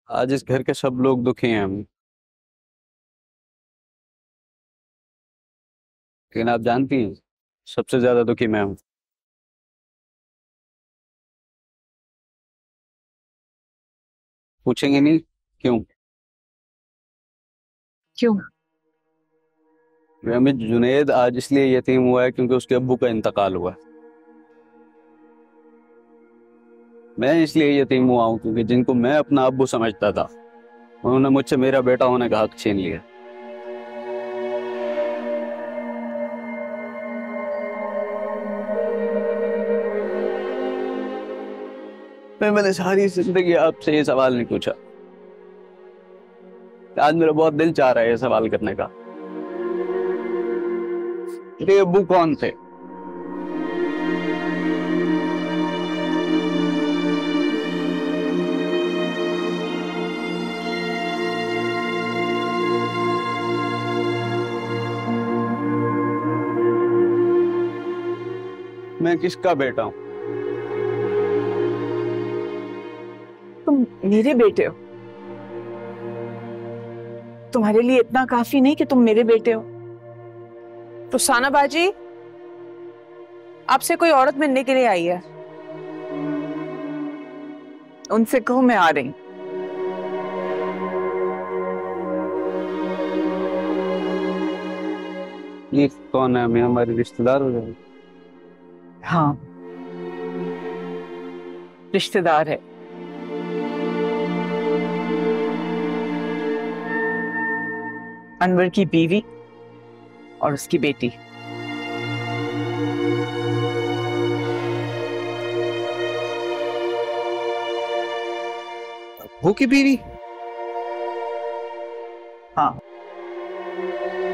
आज इस घर के सब लोग दुखी हैं हम। लेकिन आप जानती हैं, सबसे ज्यादा दुखी मैं हूँ। पूछेंगे नहीं क्यों? क्यों? हमें जुनेद आज इसलिए यतीम हुआ है क्योंकि उसके अब्बू का इंतकाल हुआ है। मैं इसलिए यतीम हुआ हूँ क्योंकि जिनको मैं अपना अब्बू समझता था, उन्होंने मुझसे मेरा बेटा होने का हक छीन लिया। मैंने सारी जिंदगी आपसे ये सवाल नहीं पूछा। आज मेरा बहुत दिल चाह रहा है ये सवाल करने का। तेरे अब्बू कौन थे? मैं किसका बेटा हूँ? तुम मेरे बेटे हो। तुम्हारे लिए इतना काफी नहीं कि तुम मेरे बेटे हो। रुखसाना बाजी, आपसे कोई औरत मिलने के लिए आई है। उनसे कहो मैं आ रही हूं। ये कौन है? मैं हमारे रिश्तेदार हो जाए। हाँ, रिश्तेदार है। अनवर की बीवी और उसकी बेटी। अब्बू की बीवी? हाँ,